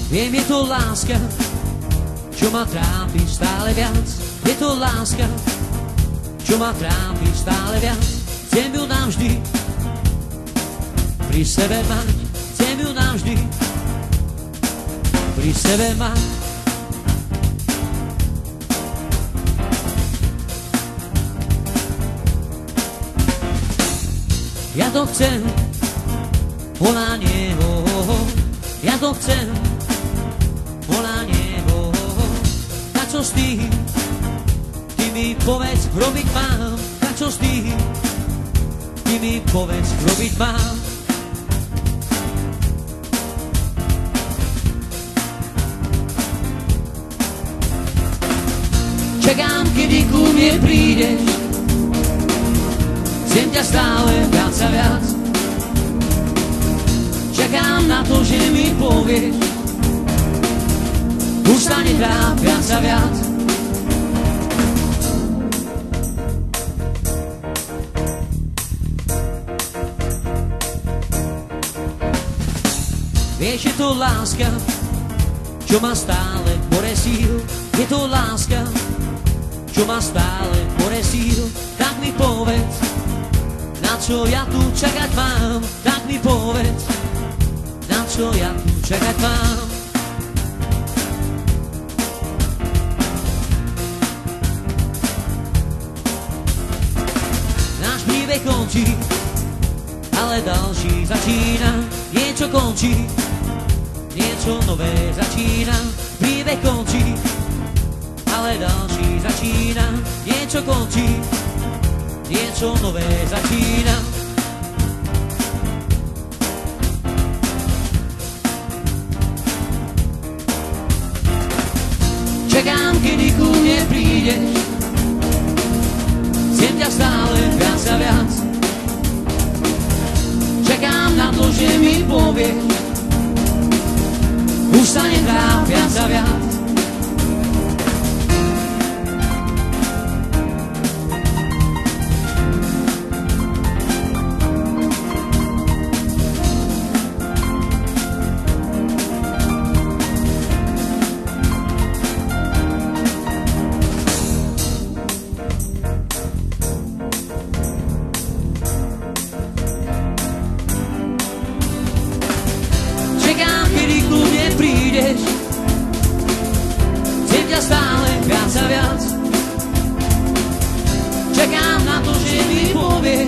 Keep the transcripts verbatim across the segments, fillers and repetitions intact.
Viem, je to láska, čo ma trápi stále viac. Je to láska, čo ma trápi stále viac. Chcem ju navždy pri sebe mať. Chcem ju navždy pri sebe mať. Ja to chcem, ona nie, oh, oh, oh. Ja to chcem, ona nie, oh, oh, oh. Tak čo s tým, ty mi povedz, robiť mám. Tak čo s tým, ty mi povedz, robiť mám. Čekám, kedy ku mne prídeš. Chcem ťa stále viac a viac. Čakám na to, že mi povieš. Už sa netráp viac a viac. Vieš, je to láska, čo ma stále bore síl. Je to láska, čo ma stále bore síl. Tak mi povedz, na čo ja tu čakať mám. Tak mi povedz, na čo ja tu čakať mám. Náš príbeh končí, ale ďalší začína. Niečo končí, niečo nové začína. Príbeh končí, ale ďalší začína. Niečo končí, niečo nové začína. Čekám, kedy ku mne prídeš. Chcem ťa stále viac a viac. Čekám na to, že mi povieš. Už sa netráp viac a viac. Čekám, kedy ku mne prídeš. Chcem ťa stále viac a viac. Čekám na to, že mi povieš.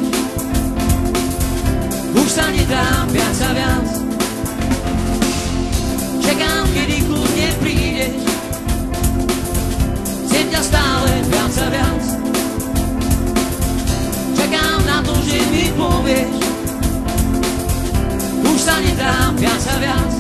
Už sa netráp viac a viac. Čekám, kedy ku mne prídeš. Chcem ťa stále viac a viac. Čekám na to, že mi povieš. Už sa netráp viac a viac.